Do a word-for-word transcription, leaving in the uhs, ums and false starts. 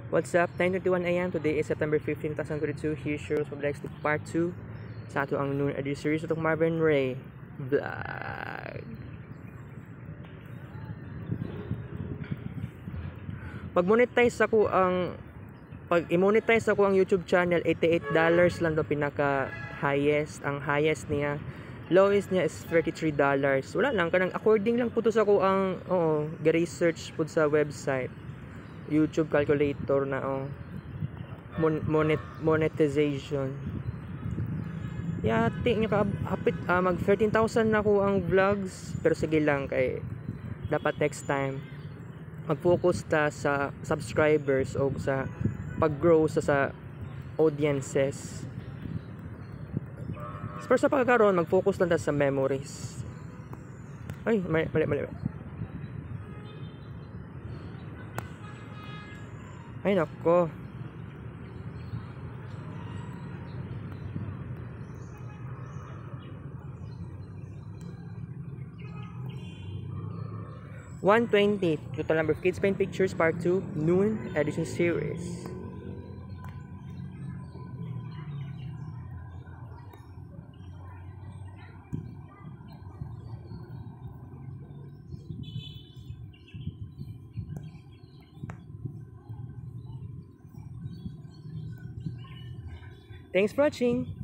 What's up? nine twenty-one a m Today is September fifteenth, twenty twenty-two. Here's your Sublex to part two sa ato ang noon edition series itong Marvin Ray vlog. Pag-monetize ako ang pag i-monetize ako ang YouTube channel, eighty-eight dollars lang do pinaka highest. Ang highest niya, lowest niya is thirty-three dollars. Wala lang kanang according lang puto sa ko ang oo, gi-research pud sa website. YouTube calculator na oh. Mon monet monetization. Yati nya ka hapit uh, mag thirteen thousand na ko ang vlogs, pero sige lang kay dapat next time mag-focus ta sa subscribers o sa pag-grow sa sa audiences. Pero sa pagkakaroon, mag-focus lang ta sa memories. Ay, mali, mali, mali. Ay, nako. one twenty, total number of Kids Paint Pictures Part two, Noon Edition Series. Thanks for watching.